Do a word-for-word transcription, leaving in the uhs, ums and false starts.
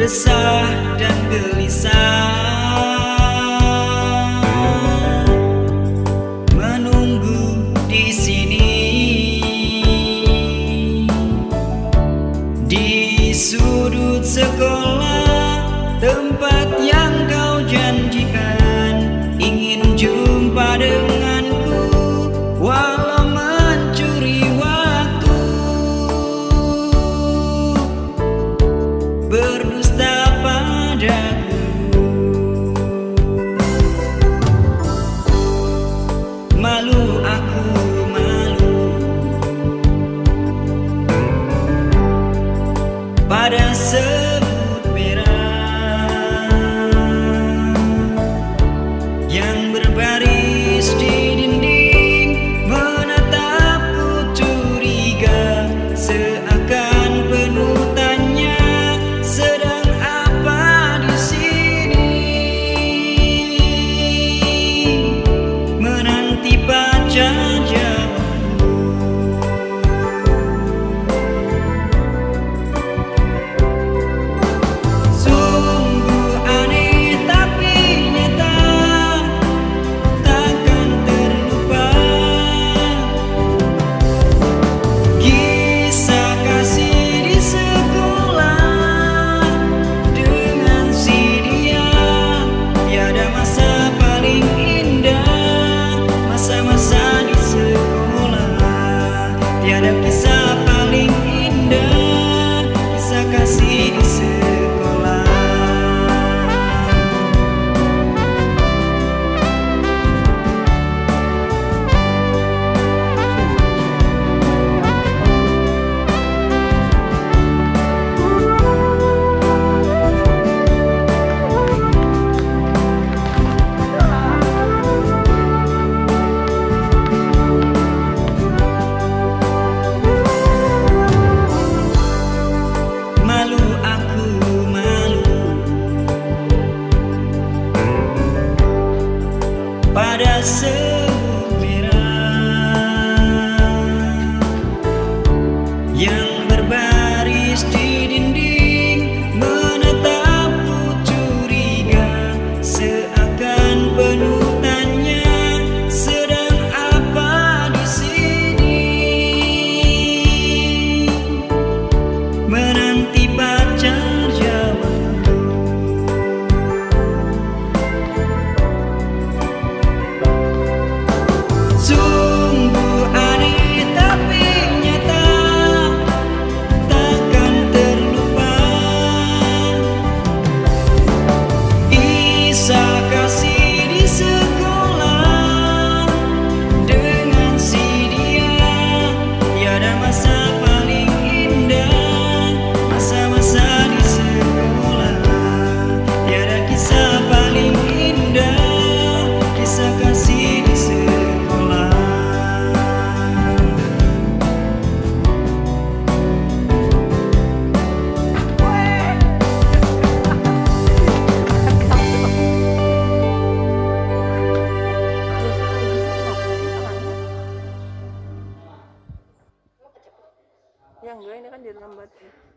resah dan gelisah, menunggu di sini, di sudut sekolah, tempat yang kau janjikan. Ingin jumpa denganku walau mencuri waktu, berdusta padaku. Malu aku, malu pada sebut merah yang berbaris di dinding, menatapku curiga, seakan penuh tanya, sedang apa di sini? Menanti pacar jawabku. Sungguh aneh tapi nyata, takkan terlupa kisah kasih di sekolah dengan si dia. Tiada masa paling indah, masa-masa di sekolah. Tiada kisah paling indah, kisah kasih di sekolah. Malu aku, malu pada sebut merah yang berbaris di dinding, menatapku curiga, seakan penuh tanya, sedang apa di sini? Menanti pacar jawabku. Sungguh aneh tapi nyata, takkan terlupa kisah kasih di sekolah dengan si dia. Tiada masa paling indah, masa-masa di sekolah. Tiada kisah paling indah, kisah kasih di sekolah. Yang gue ini kan di lambat.